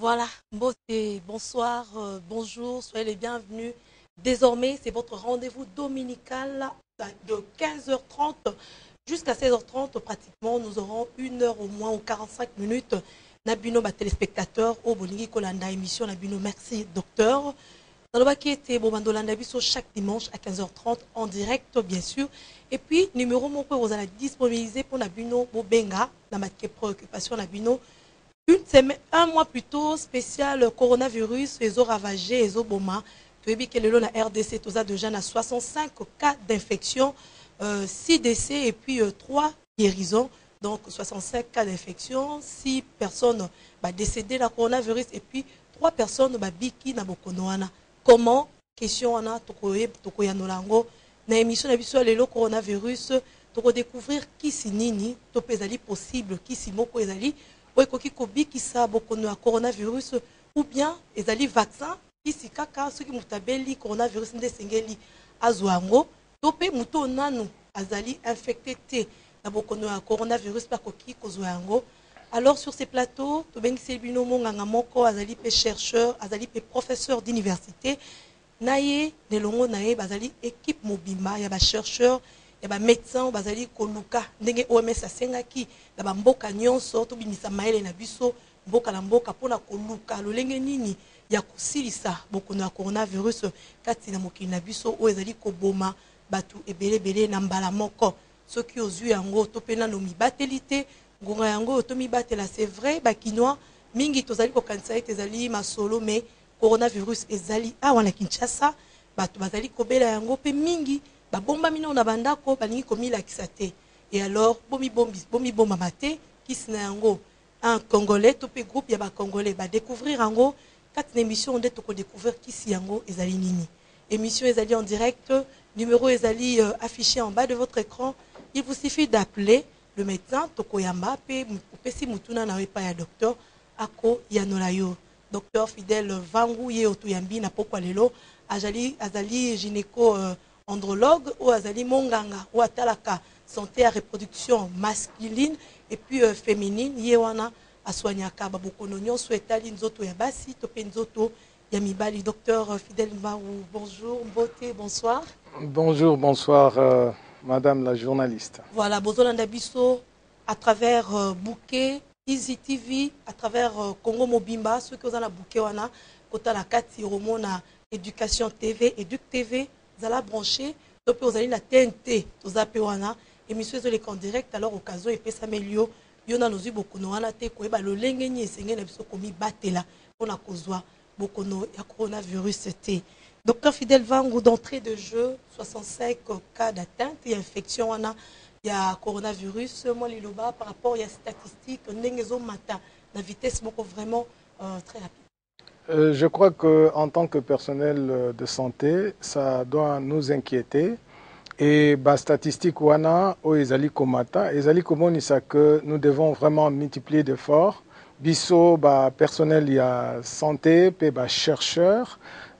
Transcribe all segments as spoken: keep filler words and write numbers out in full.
Voilà, beauté, bonsoir, euh, bonjour, soyez les bienvenus. Désormais, c'est votre rendez-vous dominical de quinze heures trente jusqu'à seize heures trente pratiquement. Nous aurons une heure au moins ou quarante-cinq minutes. Nabino, bah, téléspectateurs, au Bolingi Kolanda émission Nabino, merci docteur. Dans le baquet, c'est Bobandolanda Bisso chaque dimanche à quinze heures trente en direct, bien sûr. Et puis, numéro mon peu, vous allez disponibiliser pour Nabino Bobenga, dans ma préoccupation Nabino. Une semaine, un mois plus tôt, spécial coronavirus, les eaux ravagées, les eaux boma. Tu as vu que le la R D C, tout ça déjà, à soixante-cinq cas d'infection, euh, six décès et puis euh, trois guérisons. Donc soixante-cinq cas d'infection, six personnes bah, décédées de la coronavirus et puis trois personnes bah, biki na bokonoana. Comment? Question on a tokoye tokoyanolango. Na émission na biso le coronavirus, toko découvrir qui si nini, to pesali possible, qui si moko ezali. Oyekoki kobikisa bokono ya coronavirus ou bien ezali vaccin kisi kaka soki mutu abeli coronavirus nde esengeli azwa yango to mpe mutu nanu azali infecté te na bokono ya coronavirus mpe akoki kozwa yango. Alors sur ces plateaux tobengisi bino monganga moko azali mpe chercheur, azali mpe professeur d'université na ye nelongo na ye bazali équipe mobimba ya bachercheur ya bamédecin bazali koluka ndenge O M S asengaki na bamboka nyonso tobimisa mayele na biso mboka na mboka mpona koluka lolenge nini ya kosilisa bokono ya coronavirus kati na mokili na biso oyo ezali koboma bato ebelebele na mbala moko soki ozwi yango to mpe nano mibateli te ngonga yango oyo tomibatela c'est vrai bakinois mingi tozali kokanisa ete ezali masolo me coronavirus ezali awa na Kinshasa bato bazali kobela yango mpe mingi babomba mino na bandako balingi komilakisa te. Et alors bomi bombi bomi bomba mate kisi na yango un congolais to pe groupe ya ba congolais ba découvrir yango kati na émission nde toko découvrir kisi yango ezali nini. Émission ezali en direct, numéro ezali euh, affiché en bas de votre écran. Il vous suffit d'appeler le médecin toko yamba pe pesi mutuna na wepa ya docteur ako yanolayo. Docteur Fidèle Vangu ye otuyambi na pokwa lelo azali azali gynéco euh, andrologue ou azali monganga ou atalaka santé à reproduction masculine et puis euh, féminine yewana aswanyaka babokono nyonso etali nzoto ya basi to pe nzoto ya mibali. Docteur euh, Fidèle Vangu, bonjour, beauté, bonsoir. Bonjour, bonsoir euh, madame la journaliste. Voilà, bozolanda biso à travers euh, Bouquet Easy T V, à travers euh, Congo Mobimba, ceux qui ont la bouquet wana, kota la kati romona éducation T V, Éduc T V, zala branché, donc vous allez la T N T, tous appelez wana, émission les en direct, alors occasion et puis ça melio, yona nozu bokono wana te ko eba lo lenge ni esengé na biso komi batela pona kozwa bokono ya coronavirus te. Docteur Fidèle Vangu, d'entrée de jeu, soixante-cinq cas d'atteinte et infection wana. Il y a coronavirus, moi les loba par rapport à la statistique, n'engezo mata, la vitesse vraiment euh, très rapide. Euh, je crois qu'en tant que personnel de santé, ça doit nous inquiéter. Et la statistique wana o ezali komata, ezali komonisa que nous devons vraiment multiplier d'efforts. Biso ba personnel ya santé pe ba chercheurs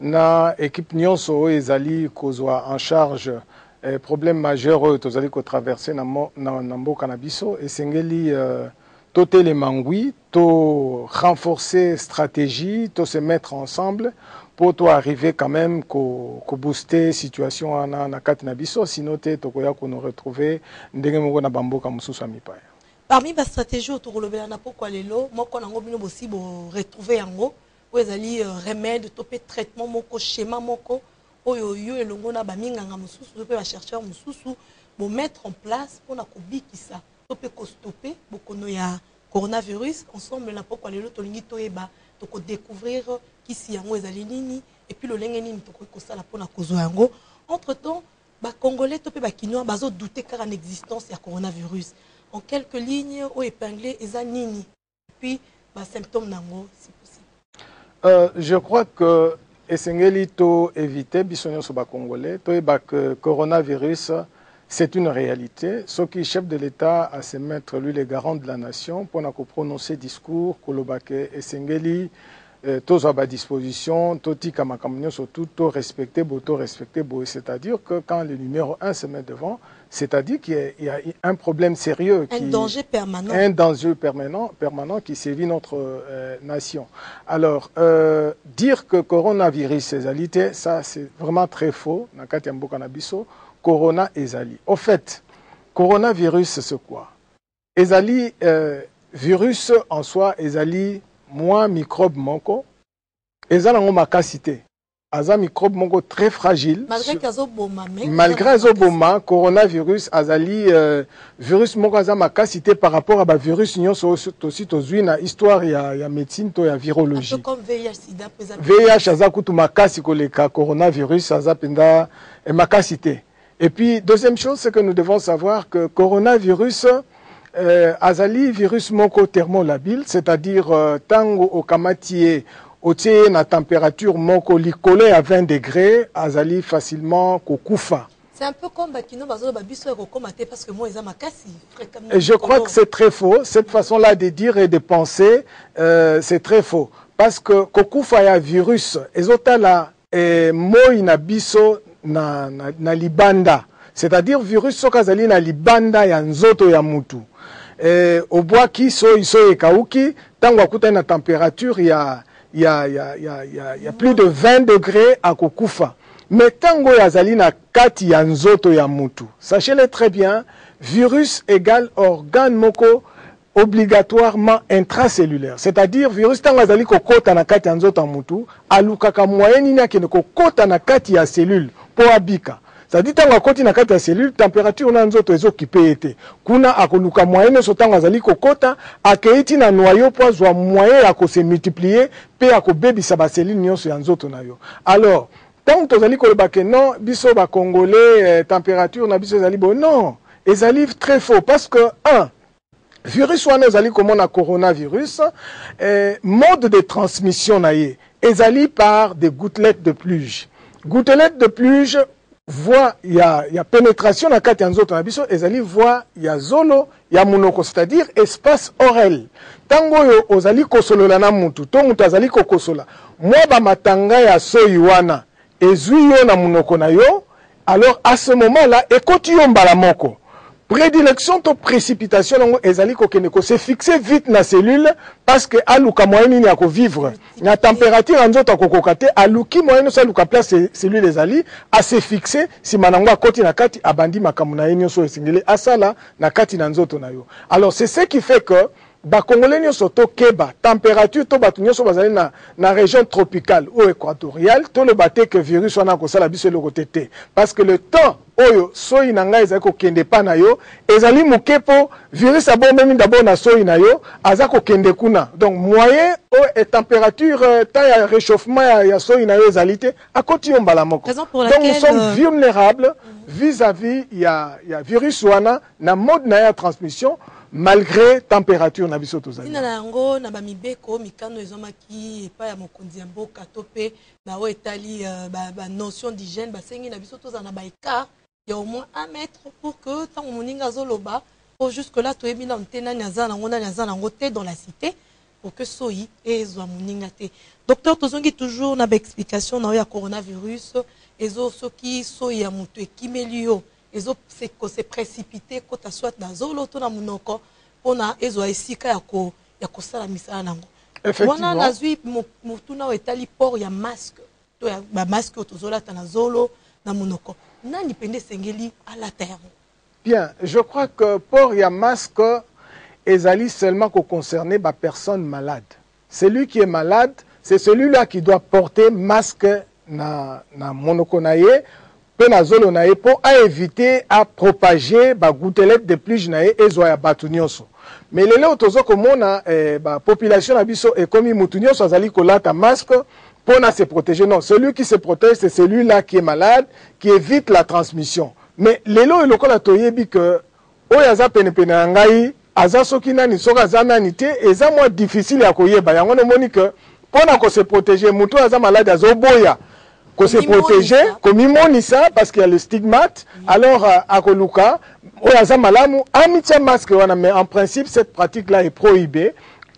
na équipe nyonso o ezali kozwa en charge Eh, problème majeur oyo tozali kotraverse na, na, na mboka na biso esengeli uh, totelema ngwi to renforcer stratégie to se mettre ensemble pour to arriver quand même ko, ko booster situation wana na kati na biso sinon te tokoya ko nous retrouver ndenge moko na bamboka mususu mipaya. Parmi les stratégies autour de la pourquoi lelo moko nango bino bosi bo retrouver yango o ezali uh, remède to pe traitement moko schéma moko oyo yo elongo na baminganga mususu pe ba chercheur mususu bo mettre en place pour na kobikisa to pe ko stopper bokono ya coronavirus ensemble na pourquoi lelo to lingi to eba to ko découvrir kisi yango ezali nini et puis lo lenge nini to ko sala pour na kozwa yango. Entre temps ba congolais to pe ba kinois bazo douter car en existence ya coronavirus. En quelques lignes au épinglé eza nini et puis ba symptômes nango si possible. Euh, je crois que esengeli to éviter bisonyo so ba congolais to eba que coronavirus c'est une réalité. Ce qui chef de l'État à se mettre lui les garants de la nation pour na ko prononcer discours kolobake esengeli euh, tous à disposition, tout surtout tout respecter, tout respecter, c'est-à-dire que quand le numéro un se met devant, c'est-à-dire qu'il y, y a un problème sérieux. Un qui, danger permanent. Un danger permanent, permanent qui sévit notre euh, nation. Alors, euh, dire que coronavirus, c'est ça c'est vraiment très faux. Corona ezali. Au fait, coronavirus, c'est quoi? Ezali, euh, virus en soi, ezali, moi, microbe monko, ezali en makasité. Aza microbe monko très fragile. Malgré qu'azoboma, malgré azoboma, coronavirus, azali, euh, virus monko aza makasité par rapport à ba virus nyon so aussi tozui na histoire ya ya médecine to ya virologie. Un peu comme V I H sida. V I H aza kutu makasi koleka coronavirus aza penda e makasité. Et puis, deuxième chose, c'est que nous devons savoir que coronavirus, euh, azali virus moko thermolabile, c'est-à-dire euh, tango au kamatié, au tie na température moko licolé à vingt degrés, azali facilement kokufa. C'est un peu comme Bakino Bazo Babiso et Rokomate parce que moi, ils ont ma casse. Et je crois que c'est très faux. Cette façon-là de dire et de penser, euh, c'est très faux. Parce que kokufa ya virus, ezotala e moi na biso na, na, na libanda. C'est-à-dire virus sokazali na libanda ya nzoto ya mutu. E, obwa ki so iso ekauki, tango akuta na température ya, ya, ya, ya, ya, ya plus de vingt degrés à kokufa. Mais tango yazali na kati ya nzoto ya mutu. Sachez-le très bien, virus égale organe moko obligatoirement intracellulaire. C'est-à-dire, virus tango yazali kokota na kati ya nzoto ya mutu, alukaka moyeni na kene kokota na kati ya cellule po abika. C'est-à-dire, tango akoti na kati ya cellule, température na nzoto ezo kipe ete. Kuna akoluka moyenne so tango azali kokota, akeiti na noyau po azwa moyen ya ko se multiplier, pe ako bebisa ba cellule nyonso ya nzoto na yo. Alors, tant que tozali koloba ke non, biso ba congolais, eh, température na biso ezali bon, non. Ezali très faux parce que, un, virus wana ezali komona coronavirus, eh, mode de transmission na ye, ezali par des gouttelettes de pluie. Gouttelettes de pluie, voie, il y a, y a pénétration na kati ya nzoto na biso, ezali voie, il y a zolo, il y a monoko, c'est-à-dire espace orel. Tango yo ozali kosolola na mutu, to mutu azali kokosola, mwa ba matanga ya soyi wana, ezui yo na monoko na yo, alors à ce moment-là, ekoti yo mbala moko. Prédilection to précipitation nango ezali kokeneko se fixer vite na cellule parce que aluka moyenne ni ako vivre na température nzoto akokoka te aluki moyenne so aluka place cellule ezali a se fixer si manango akoti na kati abandi makambo na yenyo so esingeli asala na kati na nzoto na yo. Alors c'est ce qui fait que ba congolais nyonso to keba température to batu nyonso bazali na na région tropicale ou équatoriale to le baté que virus wana ko sala biso le côté te parce que le temps oyo soyi na ngai ezali kokende pa na yo ezali mokepo virus abo memi d'abord na soyi na yo aza kokende kuna donc moyen o et température euh, ta ya réchauffement ya, ya soyi na yo ezali te akoti yo mbala moko donc nous sommes euh... vulnérables vis-à-vis ya ya virus wana na mode na ya transmission malgré température na biso tozali. Ina nango na ba mibeko mikano ezomaki epa ya mokonzi ya mboka to pe na o etali uh, ba, ba notion d'hygiène ba sengi na biso tozana na ba écart il y a au moins un mètre pour que tant moninga zoloba pour jusque là to ebina ntena nyaza nango na nyaza nango te dans la cité pour que soyi ezwa moninga te. Docteur tozongi toujours na ba explication na ya coronavirus ezo soki soyi ya mutu ekimelio ezo se précipiter kota soit na zolo to na munoko pona ezo esika ya ko ya ko sala misala nango. Effectivement. Wana nazwi mutu na etali port ya masque to ya ba masque to zola ta na zolo na munoko. Nani pende sengeli à la terre. Bien, je crois que port ya masque ezali seulement ko concerner ba personne malade. Celui qui est malade, c'est celui-là qui doit porter masque na na monoko na ye. Pour éviter à propager ba gouttelette de pluie nae ezoya batu nyonso. Mais les lelo tozo komona eh, ba population na biso et comme mutu nyonso azali kolata masque pour se protéger. Non, celui qui se protège c'est celui-là qui est malade, qui évite la transmission. Mais lelo elokola toyebi que oyaza pene pene ngai aza soki nani soka za nani te eza moins difficile ya koyeba. Yango no moni que pour na ko se protéger mutu aza malade azoboya. Qu'on se protéger, comme il ça parce qu'il y a le stigmate, mmh. Alors à Koluka, on a malamu, amitia masque, mais en principe cette pratique-là est prohibée.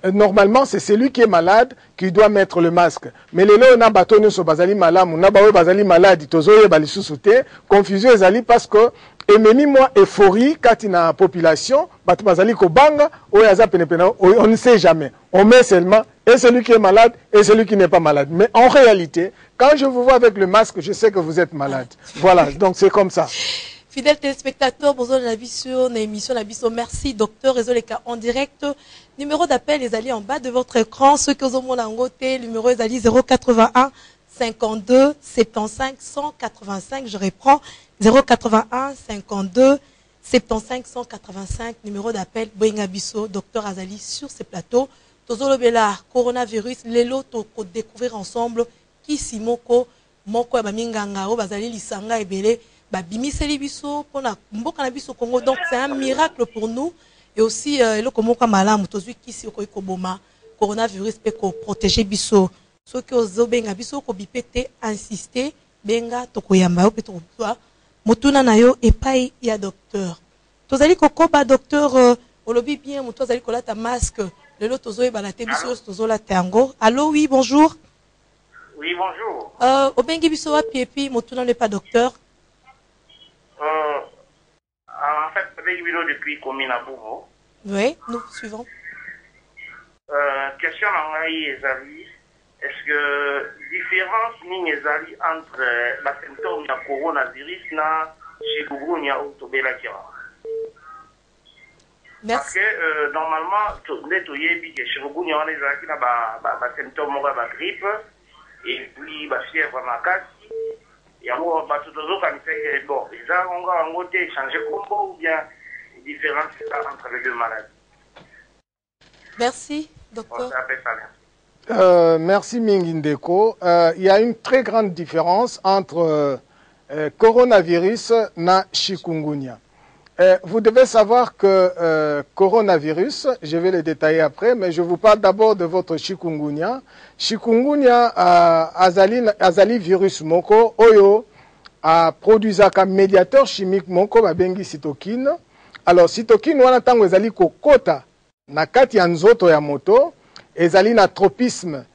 normalement, c'est celui qui est malade qui doit mettre le masque. Mais les gens qui sont bazali malade, on a bazali malade, tozoye bali sous-souté, confusion ezali parce que et même moi euphorie quand il y a population, bat bazali ko banga, on ne sait jamais. On met seulement et celui qui est malade et celui qui n'est pas malade. Mais en réalité, quand je vous vois avec le masque, je sais que vous êtes malade. Voilà, donc c'est comme ça. Fidèles téléspectateurs, bonjour la vie sur l'émission La Bisso. Merci, docteur Résoleka en direct. Numéro d'appel, les alliés en bas de votre écran. Ceux qui ont mon langoté, numéro est alliés zéro quatre-vingt-un cinquante-deux soixante-quinze cent quatre-vingt-cinq. Je reprends zéro quatre-vingt-un cinquante-deux soixante-quinze cent quatre-vingt-cinq. Numéro d'appel, Boinga Bisso, docteur Azali sur ces plateaux. Tozolo Bela, coronavirus, l'élo, toko découvrir ensemble. Qui simoko, moko abaminganga, bazali lisanga ebele. Bimiseli biso pona mboka na biso Congo, donc c'est un miracle pour nous et aussi le comment comme malamu tozui kisi ko ikoboma coronavirus pe ko protéger biso ceux qui ozo benga biso ko bipete insister benga tokoyamba pe to mutuna nayo epai ya docteur tozali kokoba docteur olobi bien mutu azali kolata masque lelo tozoye balate biso tozola tango. Allô, oui, bonjour. Oui, bonjour. Euh obengi biso wapi et puis mutuna n'est pas docteur. Euh, en fait, avec Vilo depuis commune à Bourgo. Oui, nous suivons. Euh, question à Ezali. Est-ce que différence ni Ezali entre la symptôme de coronavirus na chikungunya ou tobela kira? Parce que euh, normalement, les toyebi que chikungunya on ezali na ba ba symptôme ba ba grippe et puis ba fièvre makasi. Il y a bon, les gens ont changé combo ou bien différence entre les deux maladies. Merci, docteur. Euh, merci Mingindeko. Euh, il y a une très grande différence entre euh, coronavirus et chikungunya. Euh, vous devez savoir que euh, coronavirus, je vais le détailler après, mais je vous parle d'abord de votre chikungunya. Chikungunya euh, azali, azali virus moko oyo a produit un médiateur chimique moko babengi cytokine. Alors cytokine wana tango ezali kokota na kati ya nzoto ya moto, ezali na tropisme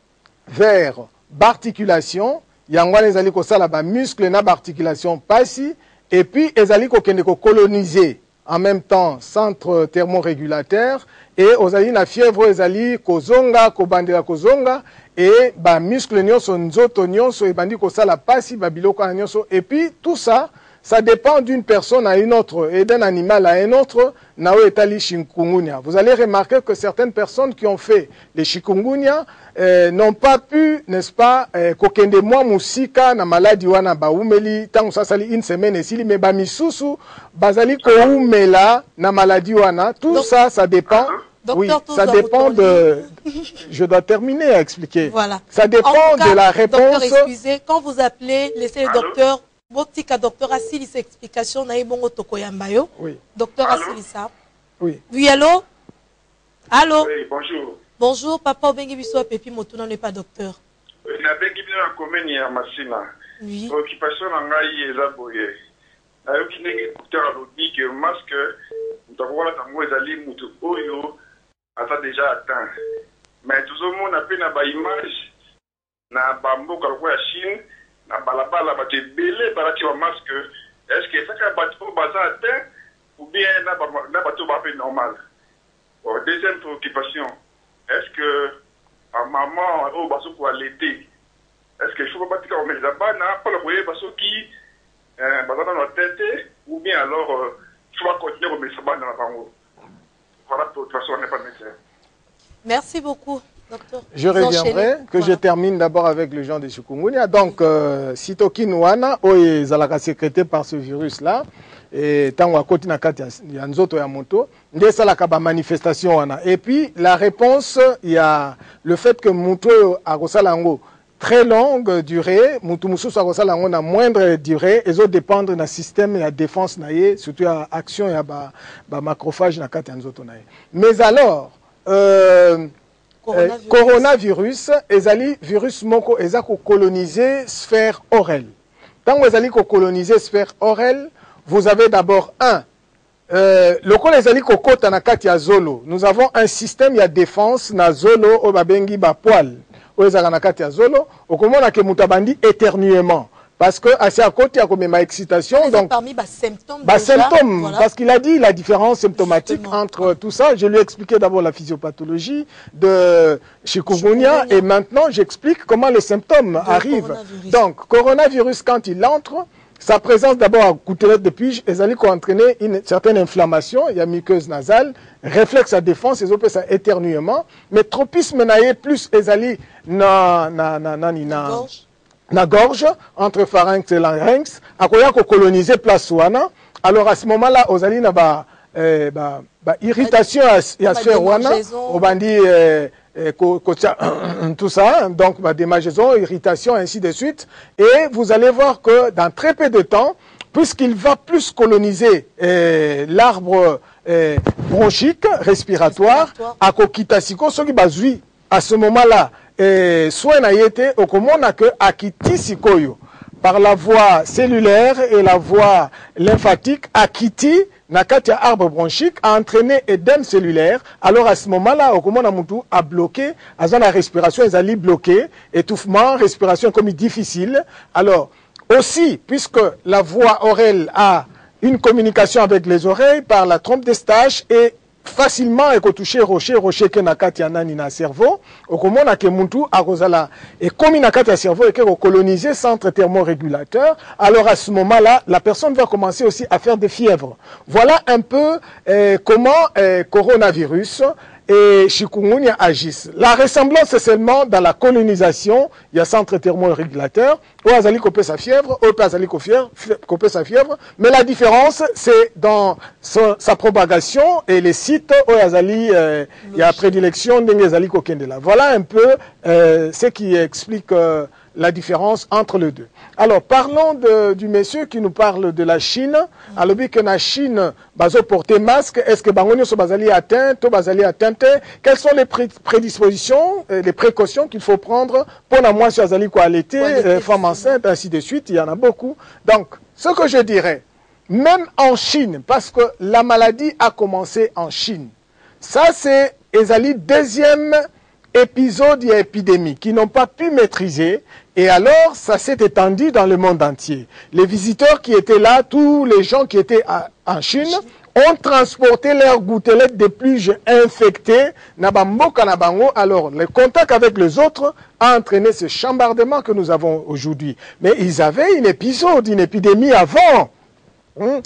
vers barticulation, yango wana ezali kosala ba muscle na barticulation pasi. Et puis, ezali kokende ko coloniser en même temps centre thermorégulateur et ozali na fièvre ezali kozonga kobandela kozonga et ba muscle nyonso nzoto nyonso ebandi kosala pasi ba biloko na nyonso et puis tout ça ça dépend d'une personne à une autre et d'un animal à un autre nao etali chikungunya. Vous allez remarquer que certaines personnes qui ont fait les chikungunya euh, n'ont pas pu, n'est-ce pas, kokende mwa musika na maladie wana ba umeli tango sasali une semaine esili mais ba misusu bazali ko umela na maladie wana. Tout donc, ça ça dépend. Oui, ça dépend de... Je dois terminer à expliquer. Voilà. Ça dépend cas, de la réponse. Docteur, excusez, quand vous appelez, laissez le docteur. Botika docteur Assili cette explication na ibongo tokoyambayo. Oui. Docteur Assili ça. Oui. Oui, allô? Allô? Oui, bonjour. Bonjour, papa Obengi Biso Pepi Motuna n'est pas docteur. Na bengi bino na commune ya Masina. Oui. Occupation na ngai eza boye. Na yoki ndenge docteur alobi que masque mutakola tango ezali mutu oyo ata déjà atteint. Mais tozomona pe na ba image na ba mboka lokola ya Chine. Na balabala bato ebele balati ba masque. Est-ce que ça bato baza atteint ou bien na bato ba pe normal? Bon, deuxième préoccupation, est-ce que à maman au baso pour l'été, est-ce que je peux pas dire mais là-bas na pas le voyer baso qui euh baza dans la tête ou bien alors je vais continuer comme ça dans la bango. Voilà, de toute façon on n'est pas médecin. Merci beaucoup. Docteur. Je reviendrai, que voilà. Je termine d'abord avec le genre de chikungunya. Donc, euh, cytokine wana, oye zalaka sécrété par ce virus-là, et tango akoti na kati ya nzoto ya moto, nde salaka ba manifestation wana. Et puis, la réponse, il y a le fait que moto akosalango très longue durée, mutu mususu akosalango na moindre durée, et zo dépendre na système ya défense na ye, surtout ya action ya ba, ba macrophage na kati ya nzoto na ye. Mais alors, euh, Coronavirus, eh, coronavirus ezali virus moko eza ko coloniser sphère orale. Tant que ezali ko coloniser sphère orale, vous avez d'abord un euh, lokola ezali kokota na kati ya zolo, nous avons un système ya défense na zolo o babengi ba poil o ezaka na kati ya zolo okomona ke mutabandi éternuement parce que assez à côté à comme ma excitation Mais donc parmi les symptômes bah, déjà, symptômes voilà. Parce qu'il a dit la différence symptomatique Justement. entre tout ça. Je lui ai expliqué d'abord la physiopathologie de chikungunya Chikungunya. et maintenant j'explique comment les symptômes De arrivent. coronavirus. Donc coronavirus quand il entre, sa présence d'abord à coutelette de pige, elle allait entraîner une certaine inflammation, il y a muqueuse nasale, réflexe à défense, ils appellent ça éternuement, mais tropisme naïe plus elle allait na na na na na Gorge. na gorge, entre pharynx et larynx, à quoi qu'on coloniser place wana. Alors à ce moment-là, aux alliés, bah, euh, bah, bah, irritation à à se faire wana, au bandit, euh, euh, tout ça, donc bah, démangeaison, irritation, ainsi de suite. Et vous allez voir que dans très peu de temps, puisqu'il va plus coloniser euh, l'arbre euh, bronchique, respiratoire, Respiratoire. à kokitasiko, ce qui bazui, à ce moment-là, et soit na yete okomona que akiti sikoyo par la voie cellulaire et la voie lymphatique akiti na kati ya arbre bronchique a entraîné édème cellulaire. Alors à ce moment-là okomona mutu a bloqué azana la respiration ezali bloqué, étouffement, respiration comme difficile. Alors aussi puisque la voie orale a une communication avec les oreilles par la trompe d'Eustache et facilement et toucher rocher rocher que na kati ya nani na cerveau okomona ke muntu akozala et comme na kati ya cerveau et que coloniser centre thermorégulateur. Alors à ce moment-là la personne va commencer aussi à faire des fièvres. Voilà un peu euh, comment euh, coronavirus et chikungunya agissent. La ressemblance c'est seulement dans la colonisation, il y a centre thermorégulateur, ou azali kopé sa fièvre, ou azali kopé sa fièvre, mais la différence c'est dans sa, sa propagation et les sites où azali euh, il y a prédilection d'engezali kokendela. Voilà un peu euh, ce qui explique euh, la différence entre les deux. Alors, parlons de, du monsieur qui nous parle de la Chine. Alors, que la Chine, bazo porter masque, est-ce que bangonio so bazali atteint, to bazali atteinte? Quelles sont les pré prédispositions, euh, les précautions qu'il faut prendre pour la moitié azali quoi allaiter, euh, femme enceinte, ainsi de suite. Il y en a beaucoup. Donc, ce que je dirais, même en Chine, parce que la maladie a commencé en Chine. Ça, c'est ezali deuxième épisode et épidémie qui n'ont pas pu maîtriser et alors ça s'est étendu dans le monde entier. Les visiteurs qui étaient là, tous les gens qui étaient à, en Chine ont transporté leurs gouttelettes de pluie infectées nabamboka nabango. Alors le contact avec les autres a entraîné ce chambardement que nous avons aujourd'hui. Mais ils avaient une épisode, une épidémie avant, hein,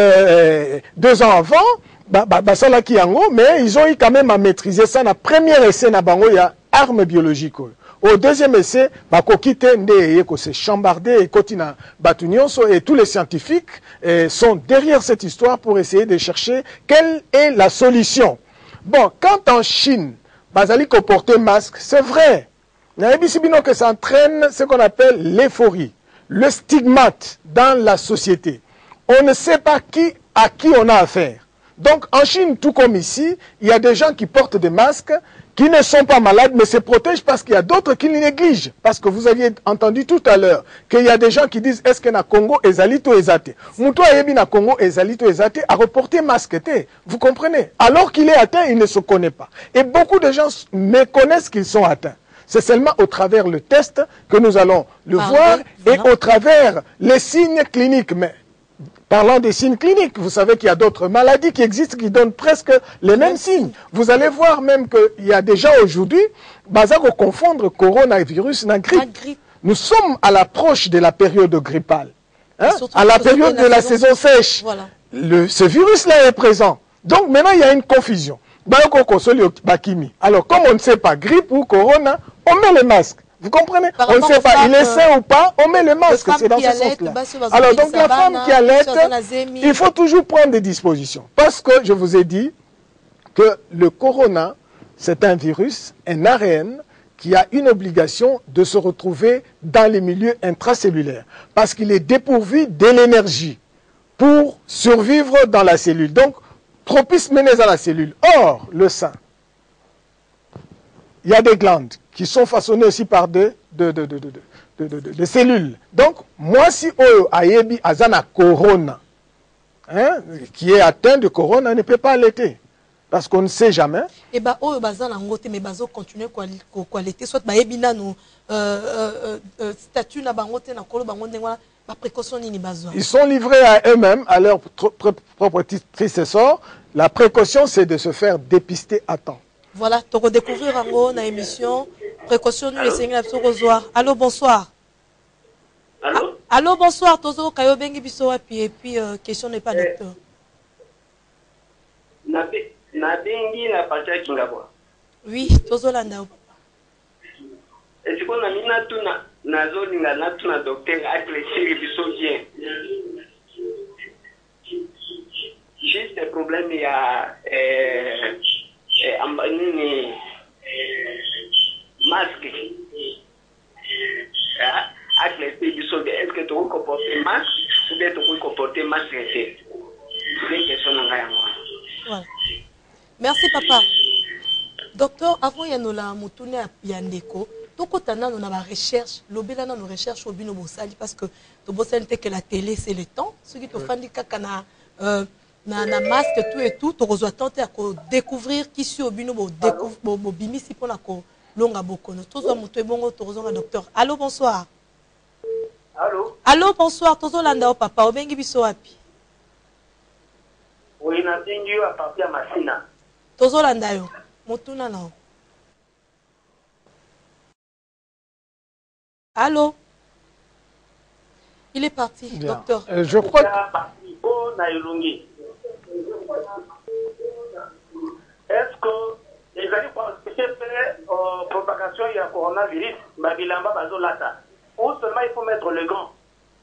euh, deux ans avant. Bah, bah, bah, ça là qui yango, mais ils ont eu quand même à maîtriser ça. Na premier essai na bango, il y a armes biologiques. Au deuxième essai, bah, kokite nde ko se chambarder et kotina batunionso et tous les scientifiques eh, sont derrière cette histoire pour essayer de chercher quelle est la solution. Bon, quand en Chine, bazali ko porter masque, c'est vrai. Na ebisibino que ça entraîne ce qu'on appelle l'euphorie, le stigmate dans la société. On ne sait pas qui à qui on a affaire. Donc en Chine, tout comme ici, il y a des gens qui portent des masques, qui ne sont pas malades, mais se protègent parce qu'il y a d'autres qui les négligent. Parce que vous aviez entendu tout à l'heure qu'il y a des gens qui disent est-ce que na Congo ezalito ezate. Muto ayebi na Congo ezalito ezate a reporté masque. Vous comprenez? Alors qu'il est atteint, il ne se connaît pas. Et beaucoup de gens méconnaissent qu'ils sont atteints. C'est seulement au travers le test que nous allons le ah, voir oui, et au travers les signes cliniques. Mais parlant des signes cliniques, vous savez qu'il y a d'autres maladies qui existent qui donnent presque les mêmes signes. Vous allez voir même qu'il y a des gens aujourd'hui, bazako confondre coronavirus na grippe. grippe. Nous sommes à l'approche de la période grippale, hein? À la période de la saison sèche. Voilà. Le, ce virus-là est présent. Donc maintenant, il y a une confusion. Alors, comme on ne sait pas grippe ou corona, on met le masque. Vous comprenez? On ne sait pas, il est sain ou pas, on met le masque, c'est dans ce sens-là. Alors donc la femme qui allait, il faut toujours prendre des dispositions. Parce que je vous ai dit que le corona, c'est un virus, un A R N, qui a une obligation de se retrouver dans les milieux intracellulaires. Parce qu'il est dépourvu de l'énergie pour survivre dans la cellule. Donc, propice mener à la cellule. Or, le sein, il y a des glandes qui sont façonnées aussi par des de, de, de, de, de, de, de, de cellules. Donc, moi, si Oyo Ayebi Azana Corona, hein, qui est atteint de corona ne peut pas allaiter. Parce qu'on ne sait jamais. Et bah, oh, bazan la ngote, mais bazo continue quoi allaiter, soit bah ebina no statut na bangote na kolo bangote ngwa ba précaution ni bazo. Ils sont livrés à eux-mêmes, à leur propre triste sort. La précaution, c'est de se faire dépister à temps. Voilà, tu vas découvrir en gros dans l'émission précaution nous les seigneurs absolument. Allô, bonsoir. Allô? Allô, bonsoir. Tozo kayo bengi biso wapi et puis euh, question n'est pas docteur. Na na bengi na pacha kingabwa. Oui, tozo landa. Est-ce qu'on a mis na tuna na zone na na tuna docteur éclaircir biso bien. Juste le problème il y a euh euh nini masque. Ah, éclaircir biso est-ce que tu peux comporter masque ou bien tu peux comporter masque? C'est une question ngaya. Voilà. Merci papa. Docteur, avant yanola mutune yandeko, toko tana na ba recherche, lobela na nos recherches au bino bosali parce que to bosali que la télé c'est le temps, ce qui te fandi kaka na euh na na masque tout et tout, to rezo tenter à découvrir qui sur au bino bo découvrir bo bimisi pour na ko longa bokono. Tozo mutu bongo to rezo docteur. Allô, bonsoir. Allô? Allô, bonsoir. Tozo landa o papa, obengi biso wapi? Oui, na bengi à partir Masina. Tozo landa yo. Motuna nao. Allô? Il est parti, Bien. docteur. Euh, je crois que... Est-ce que les amis pensent que la propagation du coronavirus, Babilamba Bazolata, ou seulement il faut mettre le gant?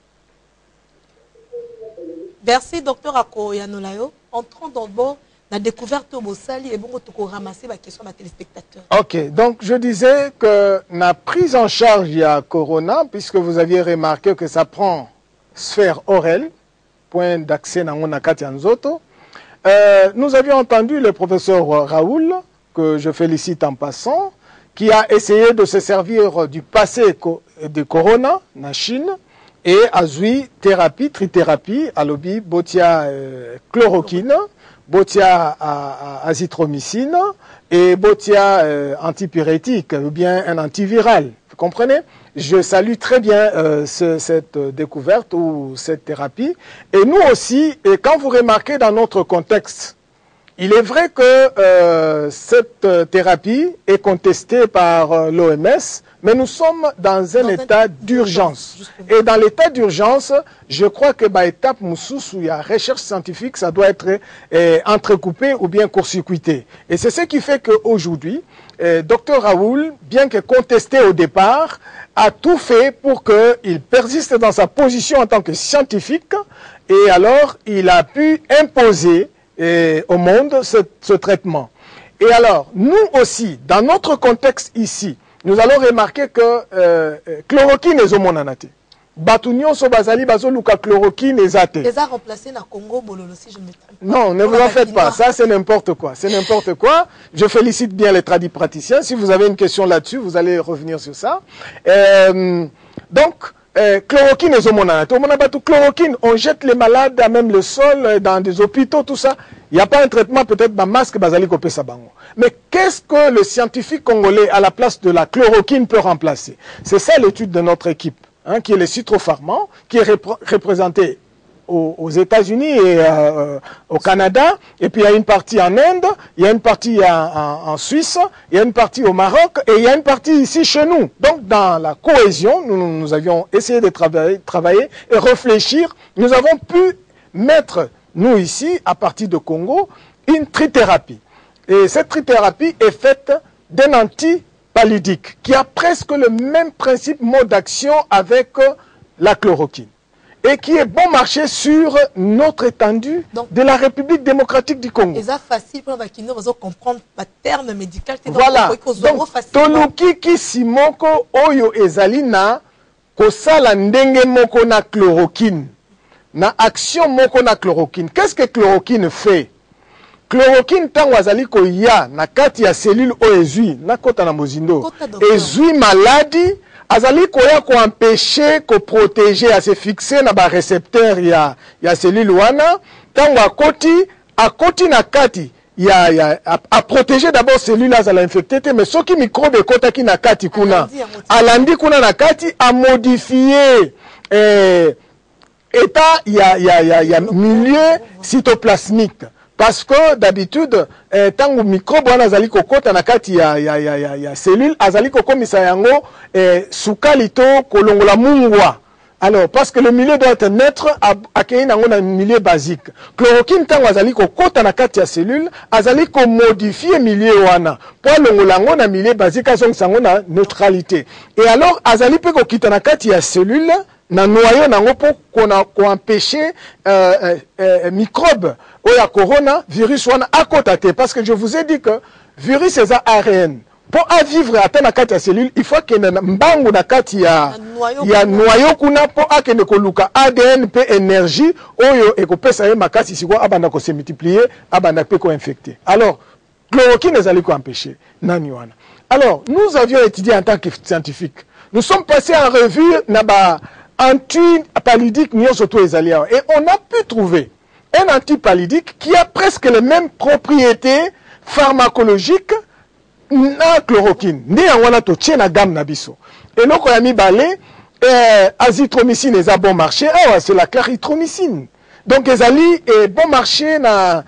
Merci, docteur Ako Yanolayo. Entrons dans le bord. La découverte au Bossali et bon, tu ramasser la question des téléspectateurs. Ok, donc je disais que la prise en charge il y a Corona, puisque vous aviez remarqué que ça prend sphère orale, point d'accès dans mon Akatianzoto. Euh, nous avions entendu le professeur Raoul, que je félicite en passant, qui a essayé de se servir du passé de Corona en Chine et a joué thérapie, trithérapie, à l'obi, botia euh, chloroquine, botia azithromycine et botia euh, antipyrétique ou bien un antiviral. Vous comprenez? Je salue très bien euh, ce, cette découverte ou cette thérapie. Et nous aussi, et quand vous remarquez dans notre contexte, il est vrai que euh, cette thérapie est contestée par euh, l'O M S, mais nous sommes dans un dans état d'urgence. Et dans l'état d'urgence, je crois que par étape Moussous, où il y a recherche scientifique, ça doit être euh, entrecoupé ou bien court-circuité. Et c'est ce qui fait qu'aujourd'hui, euh, docteur Raoul, bien que contesté au départ, a tout fait pour qu'il persiste dans sa position en tant que scientifique. Et alors, il a pu imposer et au monde ce, ce traitement. Et alors, nous aussi, dans notre contexte ici, nous allons remarquer que euh, chloroquine est au monanate. Batunion so bazali bazo luka chloroquine est zate. Les a remplacés na Congo bololo si je me trompe. Non, ne vous en faites pas, ça c'est n'importe quoi. C'est n'importe quoi. Je félicite bien les tradipraticiens. Si vous avez une question là-dessus, vous allez revenir sur ça. Euh, donc, Euh, chloroquine et zomonanate. Chloroquine, on jette les malades à même le sol, dans des hôpitaux, tout ça. Il n'y a pas un traitement peut-être dans masque basali kopé sabango. Mais qu'est-ce que le scientifique congolais à la place de la chloroquine peut remplacer? C'est ça l'étude de notre équipe, hein, qui est le Citropharman, qui est repr représenté aux, aux États-Unis et euh, au Canada, et puis il y a une partie en Inde, il y a une partie en, en, en Suisse, il y a une partie au Maroc, et il y a une partie ici chez nous. Donc dans la cohésion, nous, nous avions essayé de travailler, travailler et réfléchir. Nous avons pu mettre, nous ici, à partir de Congo, une trithérapie. Et cette trithérapie est faite d'un antipallidique, qui a presque le même principe, mode d'action avec la chloroquine. Et qui est bon marché sur notre étendue donc, de la République démocratique du Congo. C'est facile pour nous comprendre le terme médical. Voilà. Donc, Toluki ki simoko oyo ezalina kosala ndenge moko na chloroquine. Na action moko na chloroquine. Qu'est-ce que chloroquine fait? Chloroquine tango azali ko ya na kati ya cellule o ezui na kota na mozindo. Ezui maladie. Azali koya ko empêcher, ko protéger, à se fixer na ba récepteur ya ya cellule wana tango akoti akoti na kati ya ya a, a protéger d'abord celui-là à l'infecté mais ceux qui microbe ekota ki na kati kuna alandi kuna na kati a modifier eh, état ya ya ya ya milieu cytoplasmique. Parce que d'habitude, eh, tango microbe wana azali kokota na kati ya ya ya ya, ya cellule azali kokomisa yango eh, sukalito kolongola mungwa. Alors parce que le milieu doit être neutre akei nango na milieu basique. Chloroquine tango azali kokota na kati ya cellule azali ko modifier milieu wana pour longola ngo na milieu basique azongisa ngo na neutralité. Et alors azali pe kokita na kati ya cellule na noyau nango pour qu'on a qu'on empêcher euh, euh, euh, microbe ou ya corona virus wana akotate parce que je vous ai dit que virus c'est A R N pour à vivre à na kati ya cellule il faut que na mbangu na kati ya ya noyau kuna pour akende koluka A D N pe énergie oyo ekopesa ye makasi siko abanda ko se multiplier abanda pe ko infecter. Alors chloroquine ezali ko empêcher nani wana. Alors nous avions étudié en tant que scientifique. Nous sommes passés en revue na ba antipalidique et on a pu trouver un antipalidique qui a presque les mêmes propriétés pharmacologiques na chloroquine. Ni anwana to tient na gamme na biso. Et donc on a mis balé azithromycine est à bon marché. Ah c'est la clarithromycine. Donc ezali est bon marché na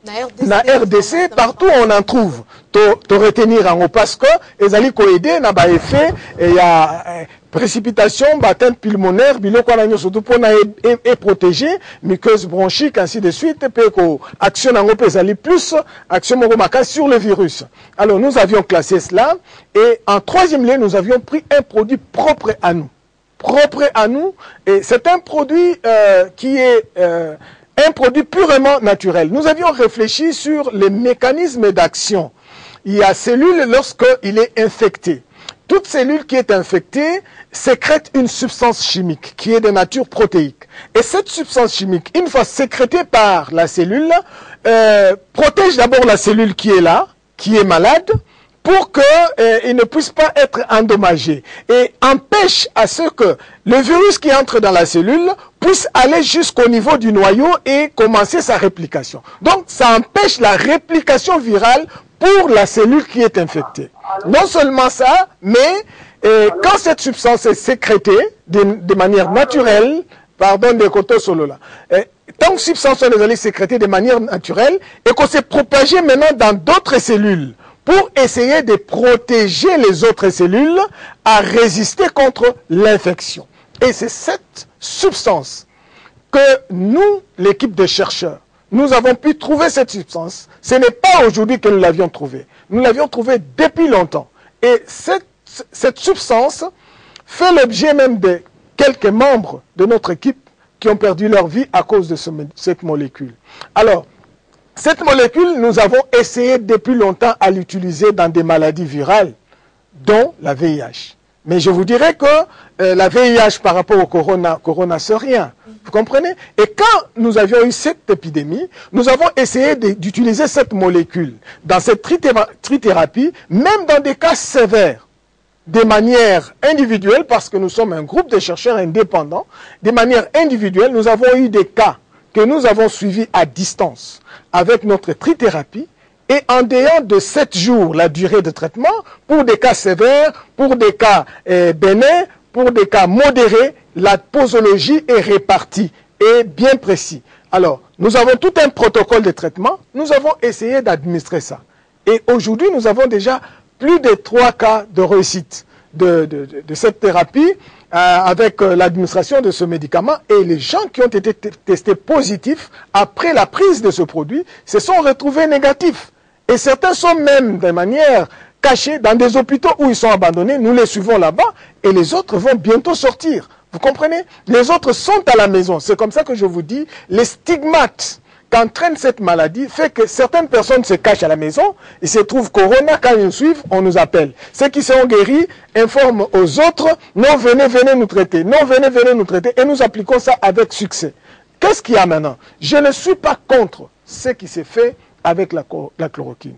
na R D C partout on en trouve. To retenir en haut parce que ezali ko aider na ba effet et il y a précipitation, atteinte pulmonaire, biloko na nyo surtout pour na et protéger muqueuse bronchique ainsi de suite pe ko action nango pe ezali plus action moko makasi sur le virus. Alors nous avions classé cela et en troisième lieu nous avions pris un produit propre à nous. Propre à nous et c'est un produit euh, qui est euh, un produit purement naturel. Nous avions réfléchi sur les mécanismes d'action. Il y a cellule lorsqu'il est infecté. Toute cellule qui est infectée sécrète une substance chimique qui est de nature protéique. Et cette substance chimique, une fois sécrétée par la cellule, euh, protège d'abord la cellule qui est là, qui est malade, pour qu'il euh, ne puisse pas être endommagé. Et empêche à ce que le virus qui entre dans la cellule puisse aller jusqu'au niveau du noyau et commencer sa réplication. Donc ça empêche la réplication virale pour la cellule qui est infectée. Non seulement ça, mais euh, quand cette substance est sécrétée de, de manière naturelle, pardon, de côté solo là, euh, tant que substance est sécrétée de manière naturelle et qu'on s'est propagé maintenant dans d'autres cellules pour essayer de protéger les autres cellules à résister contre l'infection. Et c'est cette substance que nous, l'équipe de chercheurs, nous avons pu trouver cette substance. Ce n'est pas aujourd'hui que nous l'avions trouvée. Nous l'avions trouvée depuis longtemps. Et cette, cette substance fait l'objet même de quelques membres de notre équipe qui ont perdu leur vie à cause de ce, cette molécule. Alors, cette molécule, nous avons essayé depuis longtemps à l'utiliser dans des maladies virales, dont la V I H. Mais je vous dirais que euh, la V I H par rapport au corona, corona c'est rien. Vous comprenez? Et quand nous avions eu cette épidémie, nous avons essayé d'utiliser cette molécule dans cette trithérapie, même dans des cas sévères, de manière individuelle, parce que nous sommes un groupe de chercheurs indépendants, de manière individuelle, nous avons eu des cas que nous avons suivis à distance avec notre trithérapie, et en dehors de sept jours, la durée de traitement, pour des cas sévères, pour des cas euh, bénins, pour des cas modérés, la posologie est répartie et bien précis. Alors, nous avons tout un protocole de traitement, nous avons essayé d'administrer ça. Et aujourd'hui, nous avons déjà plus de trois cas de réussite de, de, de, de cette thérapie euh, avec euh, l'administration de ce médicament. Et les gens qui ont été testés positifs après la prise de ce produit se sont retrouvés négatifs. Et certains sont même de manière cachée dans des hôpitaux où ils sont abandonnés. Nous les suivons là-bas et les autres vont bientôt sortir. Vous comprenez? Les autres sont à la maison. C'est comme ça que je vous dis, les stigmates qu'entraîne cette maladie fait que certaines personnes se cachent à la maison. Ils se trouvent corona, quand ils nous suivent, on nous appelle. Ceux qui sont guéris informent aux autres, non, venez, venez nous traiter. Non, venez, venez nous traiter. Et nous appliquons ça avec succès. Qu'est-ce qu'il y a maintenant? Je ne suis pas contre ce qui s'est fait avec la, la chloroquine.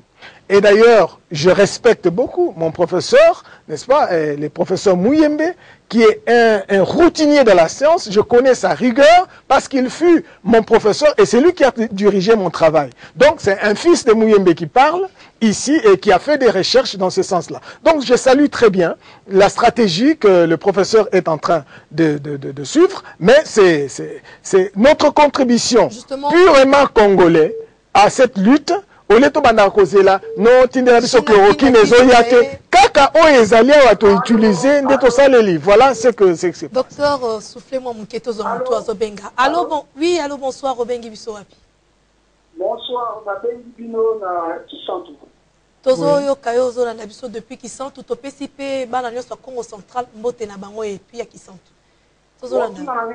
Et d'ailleurs, je respecte beaucoup mon professeur, n'est-ce pas, et le professeur Mouyembe, qui est un, un routinier de la science. Je connais sa rigueur parce qu'il fut mon professeur et c'est lui qui a dirigé mon travail. Donc, c'est un fils de Mouyembe qui parle ici et qui a fait des recherches dans ce sens-là. Donc, je salue très bien la stratégie que le professeur est en train de, de, de, de suivre, mais c'est notre contribution Justement, purement congolais à cette lutte. Oleto banda kozela no tindela biso chloroquine ezoya te kaka o ezali awa to utiliser ndeto saleli. Voilà ce que c'est. Docteur, euh, soufflez-moi mon keto zo mutu azobenga. Allô bon, oui, allô bonsoir Robengi biso wapi. Bonsoir, Robengi bino na Kisantu. Tozo yo kayo zo na biso depuis Kisantu to pesi pe bana nyoso Congo central mbote na bango et puis ya Kisantu. Tozo la na.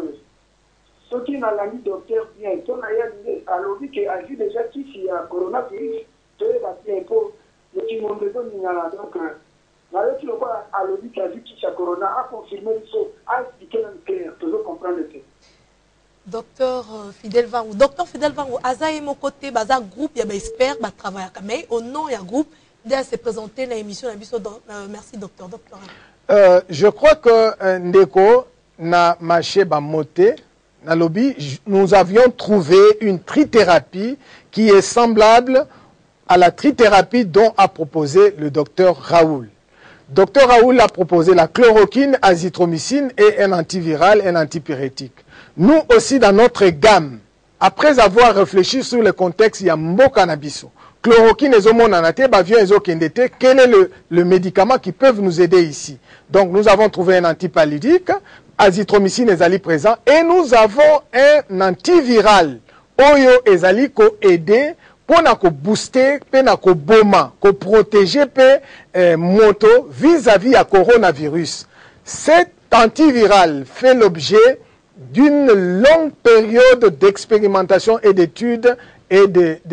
Ce qui n'a pas mis docteur bien, on a alors dit qu'il a vu déjà qu'il y a coronavirus, tu es battu pour le petit monde de Nina. Donc, alors tu le vois, alors dit qu'il a vu qu'il y a corona, a confirmé le saut, a expliqué le clair, toujours comprendre le fait. Docteur Fidel Vangou, docteur Fidel Vangou, Aza et mon côté, Baza groupe, il y a expert, bah travailler mais au nom il y a groupe, d'ailleurs c'est présenté dans l'émission, merci docteur, docteur. Euh, je crois que euh, Ndeko n'a marché ba moté. Nalobi, nous avions trouvé une trithérapie qui est semblable à la trithérapie dont a proposé le docteur Raoul. Docteur Raoul a proposé la chloroquine, azithromycine et un antiviral, un antipyrétique. Nous aussi, dans notre gamme, après avoir réfléchi sur le contexte, il y a Mboka Nabiso. Chloroquine et zomonanate, bavion et zokendete, quel est le, le médicament qui peut nous aider ici? Donc, nous avons trouvé un antipalydique, azithromycine ezali présent et nous avons un antiviral oyo ezali ko aider pour na ko booster pe na ko boma ko protéger pe eh, moto vis-à-vis à coronavirus. Cet antiviral fait l'objet d'une longue période d'expérimentation et d'études et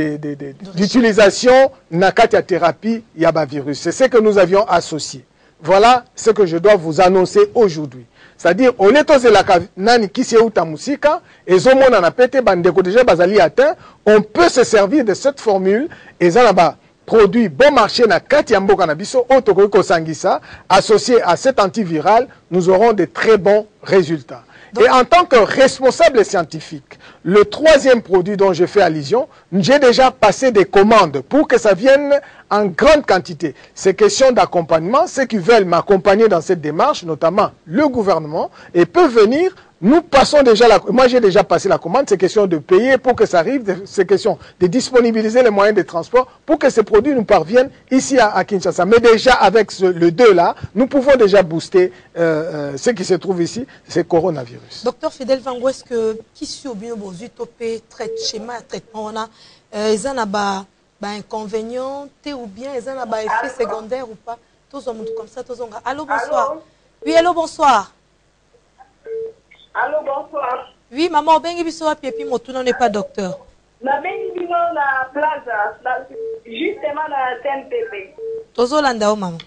d'utilisation na kati ya thérapie yaba virus. C'est ce que nous avions associé. Voilà ce que je dois vous annoncer aujourd'hui. C'est-à-dire, au lieu de nani kisi euta musika, et zomona na pete bandeko déjà bazali atteint, on peut se servir de cette formule, et zalaba produit bon marché na kati ya mboka na biso, otokoko sangisa, associé à cet antiviral, nous aurons de très bons résultats. Donc, et en tant que responsable scientifique, le troisième produit dont je fais allusion, j'ai déjà passé des commandes pour que ça vienne en grande quantité. C'est question d'accompagnement. Ceux qui veulent m'accompagner dans cette démarche, notamment le gouvernement, et peuvent venir. Nous passons déjà la... Moi, j'ai déjà passé la commande. C'est question de payer pour que ça arrive. C'est question de disponibiliser les moyens de transport pour que ces produits nous parviennent ici à, à Kinshasa. Mais déjà, avec ce, le deux là, nous pouvons déjà booster euh, euh, ce qui se trouve ici, c'est coronavirus. Docteur Fidel Vangou, est-ce que qui suit au bien vos utopées, traite schéma, traitement, on a ils en a inconvénients, ou bien ils en a effet secondaire ou pas? Tous hommes comme ça, tous hommes. Allô, bonsoir. Allô? Oui, allô, bonsoir. Allô, bonsoir. Oui, maman, ben biso et puis mon tout n'est pas docteur. Na ben bino la plaza, justement la T N P P. Tozo landa o maman.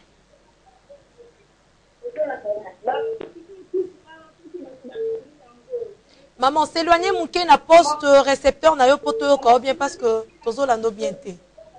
Maman, s'éloigner mon na poste récepteur na yo poto ko bien parce que tozo lando bien té.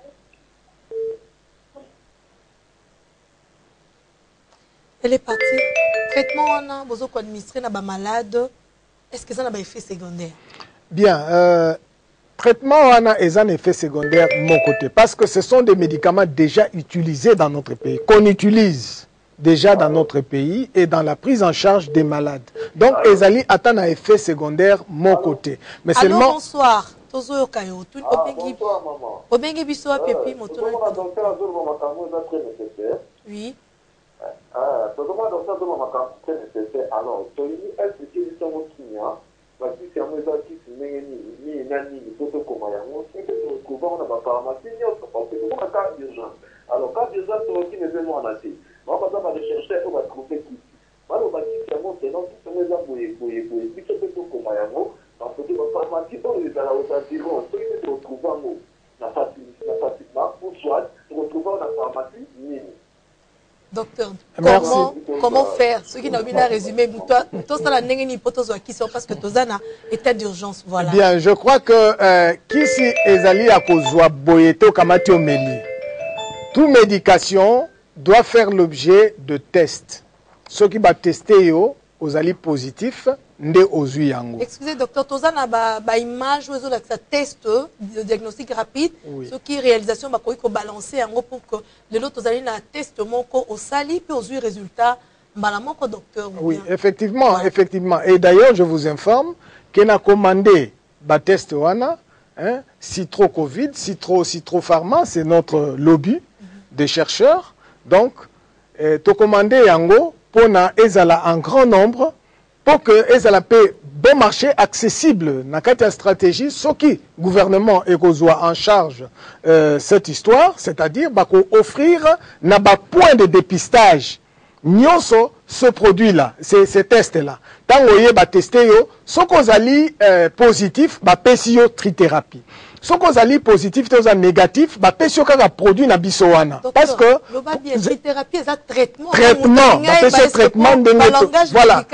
Elle est partie. Traitement on a besoin d'administrer na ba malade. Est-ce que ça n'a pas effet secondaire? Bien, euh, traitement on a un effet secondaire de mon côté parce que ce sont des médicaments déjà utilisés dans notre pays, qu'on utilise déjà dans notre pays et dans la prise en charge des malades. Donc, Ezali attend un effet secondaire de mon côté. Mais Allô, seulement... bonsoir. Tozo yokayo. Ah, bonsoir, maman. Obengi biso apepi moto. Oui. Ah, tout le monde a fait un nécessaire. Alors, tu as dit que tu as dit parce que c'est un médecin qui se met ni nani ni tout comme ça. On sait que nous trouvons dans la pharmacie, il y a parce que nous avons cas d'urgence. Alors, cas d'urgence, tu as dit que nous avons assez. On va pas rechercher, on va trouver qui. Alors, on va dire que nous avons tous les gens pour pour pour puis tout tout comme ça. Parce que la pharmacie, on est dans la haute environ, ce que nous trouvons na facilement pour soit nous retrouvons dans la pharmacie ni. Docteur, comment, comment faire? Ce qui n'a pas résumé, toi, tout ça, n'est pas qui sont parce que tout ça, état d'urgence, voilà. Bien, je crois que qui si Ezali a causé boyeto kamati omeli. toute médication doit faire l'objet de tests. Ceux qui vont tester yo, aux alliés positifs, nde ozui yango. Excusez, docteur, tu as ba, ba image ou ça test de diagnostic rapide, oui. Ce qui réalisation ba ko balancer yango pour que les autres alliés na test moko au sali puis aux résultats malalement ko docteur. Oui, effectivement, ouais. effectivement. Et d'ailleurs, je vous informe qu'on a commandé ba test wana, hein, Citro Covid, Citro Citro Pharma, c'est notre lobby mm-hmm. des chercheurs. Donc, eh, to commandé yango pour na ezala en grand nombre pour que ezala pe bon marché accessible na kati ya stratégie ce qui gouvernement ekozwa en charge euh, cette histoire, c'est-à-dire bako offrir na ba point de dépistage nyonso ce produit là, ces, ces tests là. Tant oye ba tester yo, soko ozali euh, positif ba pesi yo trithérapie. Soko ozali positif te oza négatif ba pesi yo kaka produit na biso wana. Parce que le trithérapie c'est un traitement. Traitement, ba pesi traitement de voilà.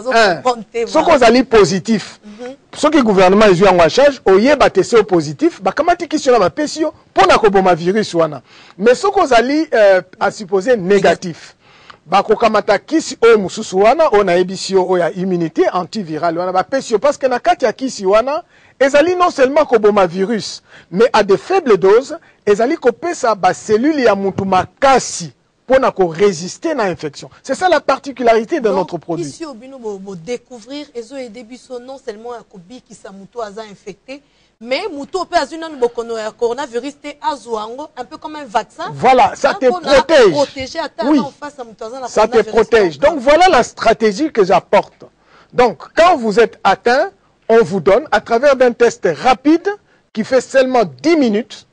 Soko ozali positif. Ce qui gouvernement est en charge, oye ba tester au positif, ba kamati kisio na ba pesi yo pona ko boma virus wana. Mais soko ozali euh, à supposer négatif. Bako kamata kisi o mususu wana o na ebisio o ya immunité antivirale wana ba pesio parce que na kati ya kisi wana ezali non seulement ko boma virus mais à de faibles doses ezali ko pesa ba cellule ya mutu makasi pona ko résister na infection. C'est ça la particularité de donc, notre produit. Ici au bino bo, bo découvrir ezo e debiso non seulement ya ko bi ki sa mutu aza infecté mais muto peut azuna bokono ya coronavirus te azuango un peu comme un vaccin. Voilà, ça te protège. Oui, ça te protège. Donc voilà la stratégie que j'apporte. Donc quand vous êtes atteint, on vous donne à travers d'un test rapide qui fait seulement dix minutes.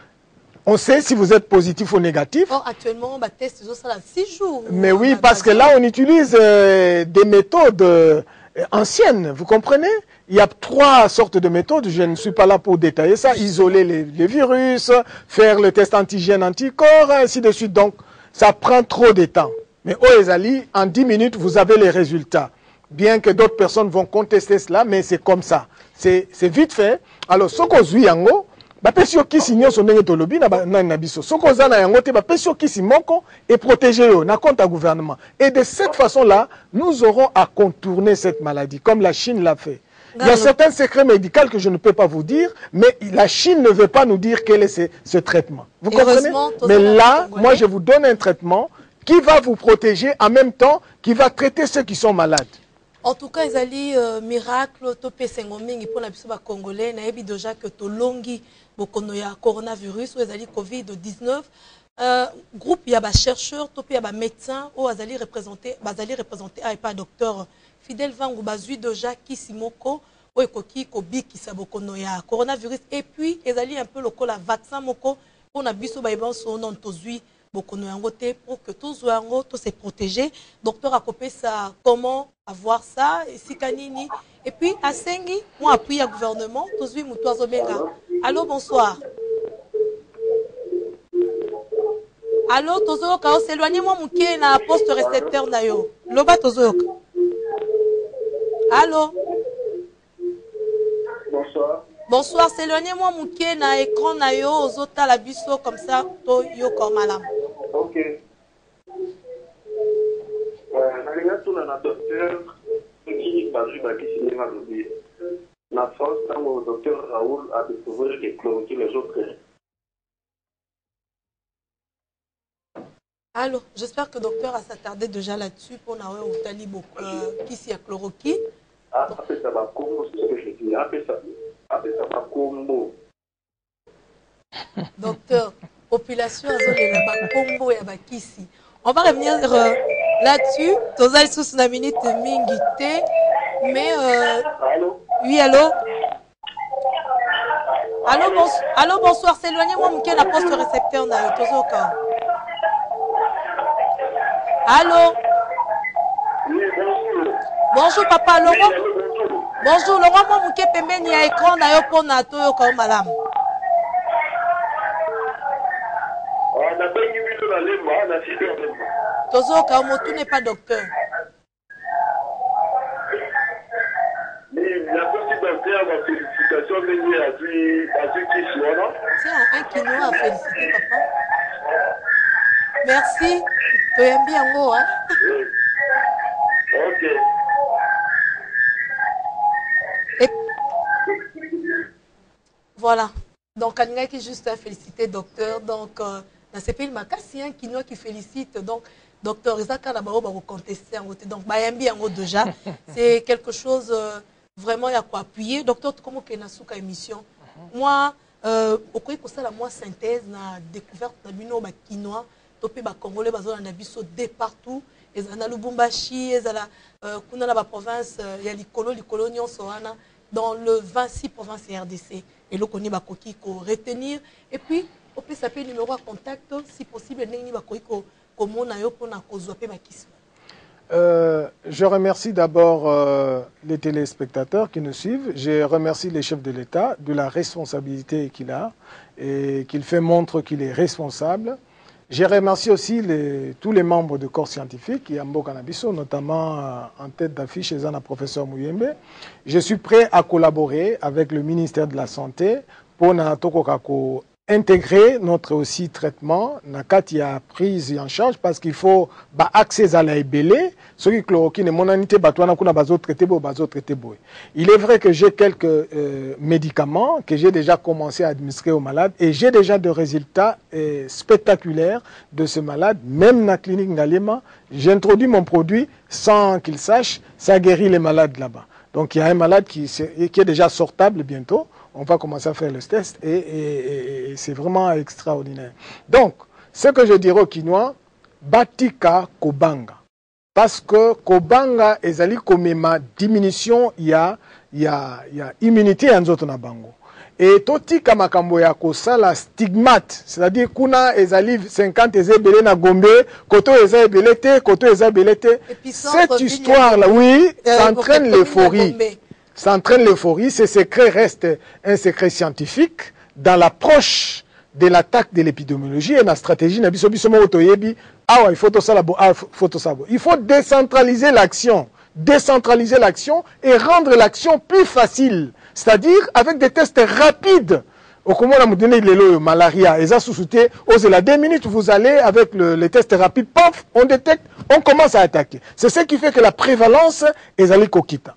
On sait si vous êtes positif ou négatif. Or, actuellement, on va tester ça six jours. Mais oui, parce que là, on utilise euh, des méthodes euh, anciennes, vous comprenez? Il y a trois sortes de méthodes, je ne suis pas là pour détailler ça, isoler les, les virus, faire le test antigène anticorps, ainsi de suite. Donc, ça prend trop de temps. Mais au Ezali, en dix minutes, vous avez les résultats. Bien que d'autres personnes vont contester cela, mais c'est comme ça. C'est vite fait. Alors, ce qu'on suit yango, ba pesio kisi nyonso ndenge tolobi na na biso. Ce qu'on a na yango te ba pesio kisi moko et protéger yo na compte à gouvernement. Et de cette façon-là, nous aurons à contourner cette maladie, comme la Chine l'a fait. Il y a certains secrets médicaux que je ne peux pas vous dire, mais la Chine ne veut pas nous dire quel est ce, ce traitement. Vous comprenez? Mais là, moi, je vous donne un traitement qui va vous protéger en même temps, qui va traiter ceux qui sont malades. En tout cas, ils ont un miracle, topé sengoming pour la biso ba congolais, na ebi déjà que to longi bokono ya coronavirus ou ezali covid dix-neuf. Euh, groupe il y a ba chercheurs, topé ya ba médecins ou azali représenté, bazali représenté a pas docteur Fidèle Vangu bazui déjà kisimoko o ekoki ko bikisa bokono ya coronavirus et puis ezali un peu lokola vaccin moko pour na biso ba ibanso non tozui bokono yango te pour que tous yango to se protéger. Docteur Akopé ça comment avoir ça si kanini et puis asengi moi appui à gouvernement tozui mutoazo benga. Allô, bonsoir. Allô, tozoyoka s'éloigner moi mukie na poste récepteur na yo. Loba tozoyoka. Allô? Bonsoir. Bonsoir, s'éloignez-moi mouké na écran na yo ozota la biso comme ça to yo comme malam. OK. Euh, na linga tuna na docteur qui bazu ba ki cinéma lobby. Na France, quand le docteur Raoul a découvert que chloroquine les autres. Alors, j'espère que le docteur a s'attardé déjà là-dessus pour na ou tali beaucoup qui s'y a chloroquine. Ah, après ça va combo, c'est ce que je dis. Après ça, après ça va combo. Docteur, population azole la combo ya bakisi. On va revenir euh, là-dessus. Tozali sous une minute mingité, mais euh, allô? Oui, allô? Allô, bon, allô, bonsoir. S'éloignez-moi, mouké la poste récepteur na tozoka. Allô? Oui, bonjour. Bonjour, papa. Laurent. Bonjour, Laurent, moi, mouké pembeni ya écran na yo pour na toyoka madame. Ah, na bengi biso na lemba, na site lemba. Tozoka, motu n'est pas docteur. Mais la petite docteur, ma félicitation, mais à celui qui soit là. Tiens, un kilo à féliciter, papa. merci. Tu aimes bien moi, hein? Ok. Et... Voilà. Donc, Aninga qui juste à féliciter docteur. Donc, euh, dans ce pays, il y a un Kinois qui félicite. Donc, docteur Isaka Nabao va contester en côté. Donc, Bayambi en haut déjà. C'est quelque chose euh, vraiment, il y a quoi appuyer. Docteur, comment que Nasuka émission? Moi, euh, au cas où ça la moi synthèse, na découverte na bino ba Kinois, topé ba Congolais, bazona na biso de partout. Et na Lubumbashi, et na kuna na ba province, il y a l'Ikolo, l'Ikolo nyonso wana dans le vingt-six provinces R D C. Et là, on a qui retenir. Et puis, on peut s'appeler numéro à contact, si possible, euh, je remercie d'abord euh, les téléspectateurs qui nous suivent. Je remercie les chefs de l'État de la responsabilité qu'il a et qu'il fait montre qu'il est responsable. Je remercie aussi les, tous les membres du corps scientifique, Yambo Kanabiso, notamment euh, en tête d'affiche, le professeur Mouyembe. Je suis prêt à collaborer avec le ministère de la Santé pour Nanatoko intégrer notre aussi traitement. Nakati a prise en charge parce qu'il faut bah, accès à la ébélé. Ceux qui chloroquine et monanité, il est vrai que j'ai quelques euh, médicaments que j'ai déjà commencé à administrer aux malades et j'ai déjà des résultats euh, spectaculaires de ce malade. Même dans la clinique Ngalema, j'introduis mon produit sans qu'il sache, ça guérit les malades là-bas. Donc il y a un malade qui, qui est déjà sortable bientôt. On va commencer à faire le test et, et, et, et c'est vraiment extraordinaire. Donc, ce que je dirais aux Kinois, Batika Kobanga. Parce que Kobanga ezali comme ma diminution, il y a, il y a, il y a immunité en zoto na bango. Et toti kamakambo ya kosala stigmate, c'est-à-dire kuna ezali cinquante ezebele na Gombe, koto eza ebele te, koto eza ebele te. Cette histoire-là, oui, s'entraîne l'euphorie. S'entraîne l'euphorie, ce secret reste un secret scientifique dans l'approche de l'attaque de l'épidémiologie et la stratégie. Il faut décentraliser l'action, décentraliser l'action et rendre l'action plus facile, c'est-à-dire avec des tests rapides. Au comment on a donné le malaria, et ça sous-souté, aux la deux minutes, vous allez avec le, les tests rapides, paf, on détecte, on commence à attaquer. C'est ce qui fait que la prévalence est allée kokita.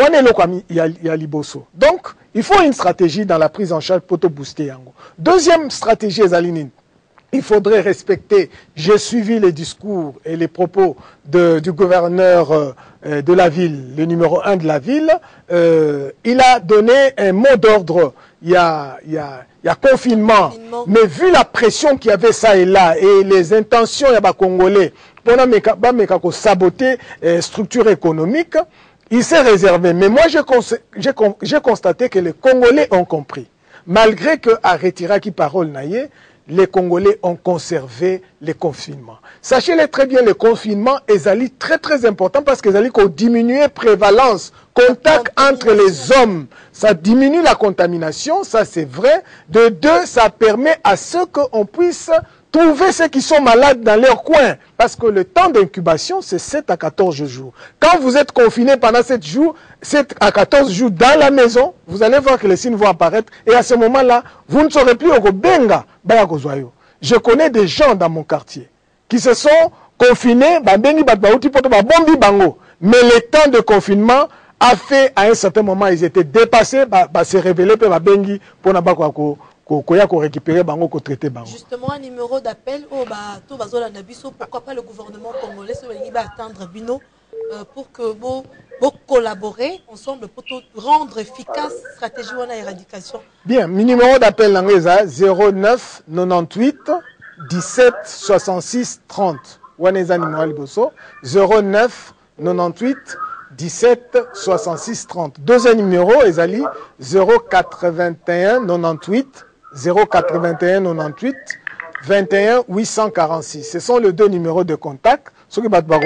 Donc, il faut une stratégie dans la prise en charge pour te booster. Deuxième stratégie, il faudrait respecter, j'ai suivi les discours et les propos de, du gouverneur euh, de la ville, le numéro un de la ville. Euh, il a donné un mot d'ordre, il y a, il y a, il y a confinement. confinement, mais vu la pression qu'il y avait ça et là, et les intentions, il y a des Congolais, pour saboter la structure économique, il s'est réservé. Mais moi, j'ai constaté que les Congolais ont compris. Malgré que à Retiraki parole naïe, les Congolais ont conservé les confinements. Sachez-le très bien, le confinement est très très important parce qu'ils allaient diminuer la prévalence, contact entre les hommes. Ça diminue la contamination, ça c'est vrai. De deux, ça permet à ce qu'on puisse trouver ceux qui sont malades dans leur coin. Parce que le temps d'incubation, c'est sept à quatorze jours. Quand vous êtes confiné pendant sept jours, sept à quatorze jours dans la maison, vous allez voir que les signes vont apparaître. Et à ce moment-là, vous ne saurez plus au benga. Je connais des gens dans mon quartier qui se sont confinés, mais le temps de confinement a fait à un certain moment, ils étaient dépassés, se révéler pour récupérer bango, traiter bango. Justement, un numéro d'appel au pourquoi pas le gouvernement congolais va attendre Bino pour que vous collaborer ensemble pour rendre efficace la stratégie de l'éradication. Bien, mon numéro d'appel est zéro neuf quatre-vingt-huit dix-sept soixante-six trente. zéro neuf quatre-vingt-huit dix-sept soixante-six trente. Deuxième numéro est zéro quatre-vingt-un quatre-vingt-huit zéro quatre-vingt-un quatre-vingt-huit vingt et un huit cent quarante-six. Ce sont les deux numéros de contact. Pour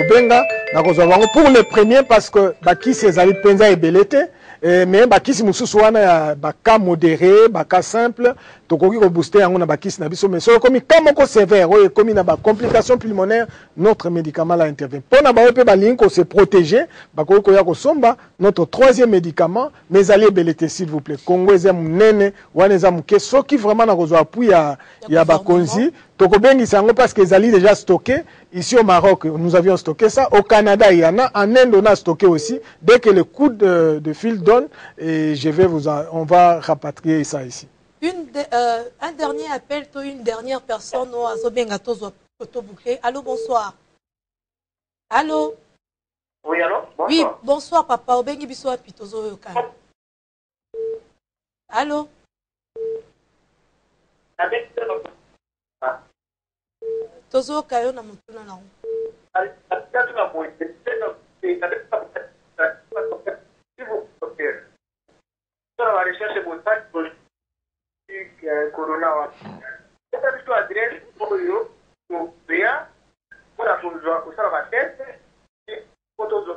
le premier, parce que Baki c'est Zali Penza et Belete, mais Baki c'est Moussousouana, Baka modéré, Baka simple, tokoki ko booster yango na bakisi na biso mais so komi kamoko sévère oyo komi na ba complication pulmonaire notre médicament là intervient pona ba pe ba ligne ko se protéger bakoki ko ya ko somba notre troisième médicament mais allez belete s'il vous plaît Congo ezem nene wana ezam ke soki vraiment na kozwa appui ya ya ba konzi tokobengi sango parce que ezali déjà stocké ici au Maroc nous avions stocké ça au Canada il y en a en Inde on a stocké aussi dès que le coup de, de fil donne et je vais vous en, on va rapatrier ça ici. Une de, euh, un dernier appel, toi, une dernière personne, nous avons bouclé. Allô, bonsoir. Allô? Oui, allô? Bonsoir. Oui, bonsoir, papa. Obengi biso api tozo yoka. Allô? Tozo yoka yo na mutuna na la recherche botanique corona esa biso adresse oyo topea mpona kozwa kosala bateste po tozwa.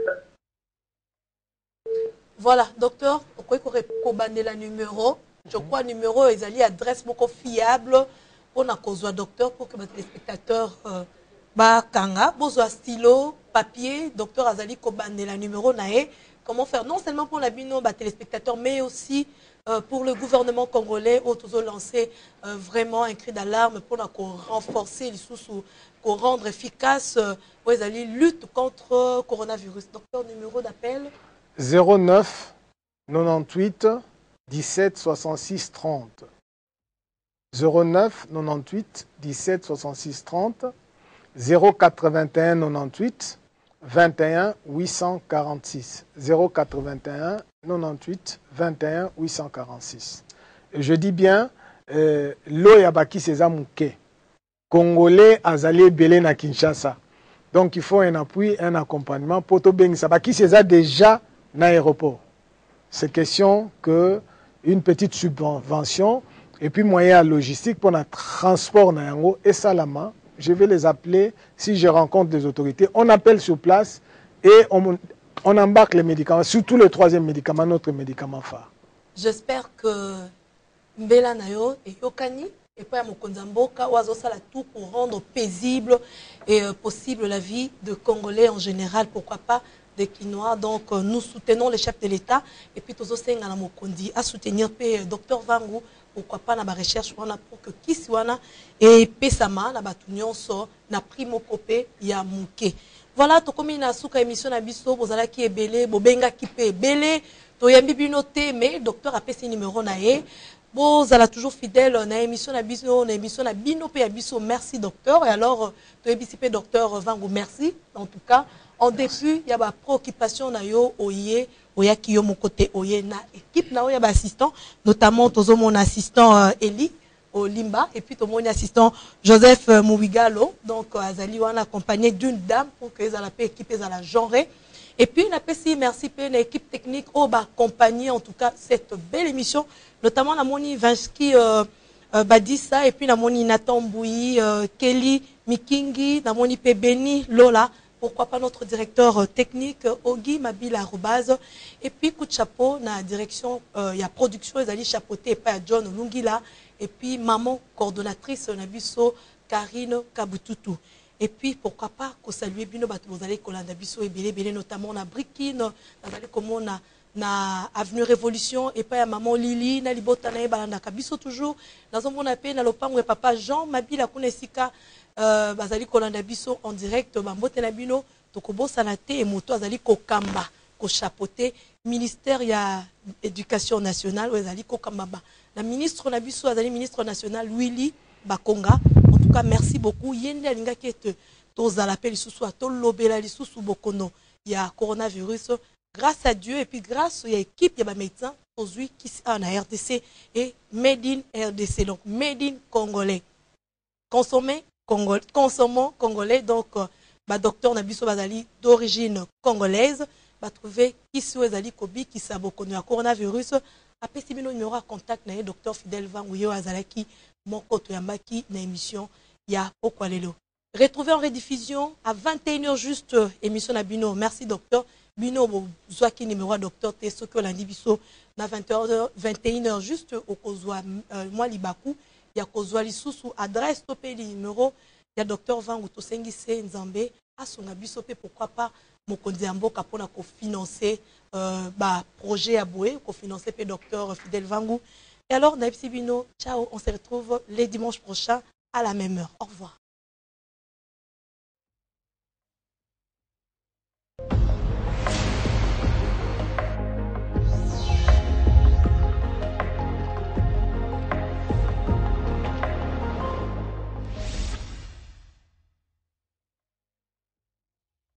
Voilà, docteur, okoki kobandela numéro. Je crois numéro ezali adresse moko fiable mpona kozwa docteur pour que ba téléspectateurs euh, bakanga bozwa stylo papier docteur azali kobandela numéro na ye. Comment faire non seulement pour la bino ba téléspectateurs mais aussi euh, pour le gouvernement congolais où tous ont lancé euh, vraiment un cri d'alarme pour renforcer les sous pour rendre efficace euh, la lutte contre le coronavirus. Docteur, numéro d'appel zéro neuf quatre-vingt-huit dix-sept soixante-six trente. zéro neuf quatre-vingt-huit dix-sept soixante-six trente. zéro quatre-vingt-un quatre-vingt-huit vingt et un huit cent quarante-six. zéro quatre-vingt-un quatre-vingt-huit vingt et un huit cent quarante-six. Et je dis bien, euh, l'eau yabaki sezamuke. Congolais azali belé na Kinshasa. Donc il faut un appui, un accompagnement pour tout bien. Sabaki c'est déjà dans l'aéroport. C'est question que une petite subvention et puis moyen logistique pour notre transport na yango et salama. Je vais les appeler si je rencontre des autorités. On appelle sur place et on, on embarque les médicaments, surtout le troisième médicament, notre médicament phare. J'espère que Mbela Nayo et Yokani et puis à Mokonzamboka Ouazosala tout pour rendre paisible et euh, possible la vie de Congolais en général, pourquoi pas des Quinois. Donc euh, nous soutenons le chef de l'État et puis tous aussi à Mokondi à soutenir le docteur Vangu. Pourquoi pas na ba recherche wana pour que Kiswana et Pesama na batunion so na primo kopé ya muke. Voilà to komi na suka émission na biso bozala ki ebele bobenga ki pe ebele to yambi bino te mais docteur a pesi numéro na ye bozala toujours fidèle na émission na biso na émission na bino pe ya biso. Merci docteur. Et alors to ebisipe docteur Vangu, merci en tout cas en début il y a ba préoccupation na yo oye oya ki yo mon côté oye na équipe na oya ba assistant notamment tozo mon assistant euh, Eli Olimba et puis tout mon assistant Joseph euh, Mouigalo. Donc euh, azali wana accompagné d'une dame pour que za la paix équipe za la genre et puis na pesi merci pe na équipe technique au ba accompagner en tout cas cette belle émission notamment la moni Vansky euh, euh, Badissa et puis na moni Nathan Bouyi euh, Kelly Mikingi na moni pe Beni Lola. Pourquoi pas notre directeur technique, Ogi Mabila Arobase. Et puis, coup de chapeau, dans la direction, il euh, y a production, ils allaient chapeauter par John Lungila. Et puis, maman, coordonnatrice, Nabiso, Karine Kabututu. Et puis, pourquoi pas, qu'on salue Bino, vous allez Kolanda Biso et Bélé, Bélé, notamment, na Brikine, vous allez comme on a na Avenue Révolution, et puis à maman Lili, na Libota, na Ebalanda Kabiso toujours. Dans un bon appel, na Lopang, et papa Jean Mabila Kunesika. Euh, bazali kolanda biso en direct bambote na bino tokobo sanate et moto azali kokamba ko chapeauter ministère ya éducation nationale azali kokamba ba la ministre na biso azali ministre national Willy Bakonga. En tout cas merci beaucoup yende alinga kete tozala pe lisusu to lobela lisusu bokono ya coronavirus grâce à Dieu et puis grâce à l'équipe ya ba médecins aujourd'hui qui en R D C et made in R D C donc made in congolais consommer Congol, consommons congolais, donc euh, bah, docteur Nabiso Bazali d'origine congolaise, bah, trouver qui soit Zali Kobi qui s'est connu à coronavirus. Après, si nous numéro à contact, na docteur Fidel Van Ouyo Azalaki, mon koto yambaki, na émission, ya Okwalelo. Retrouvez en rediffusion à vingt et une heures juste, émission Nabino. Merci docteur. bino bozwaki numéro ya docteur te soki olandi biso na vingt heures vingt et une heures juste okozwa mwa libaku ya kozwa lisusu adresse to pe numéro ya docteur Vangu tosengise nzambe asunga biso pe pourquoi pas mokonzi ya mboka mpona kofinancer euh, ba projet ya boye kofinancer pe docteur Fidèle Vangu. Et alors Naipsi Bino, ciao, on se retrouve les dimanches prochains à la même heure. Au revoir.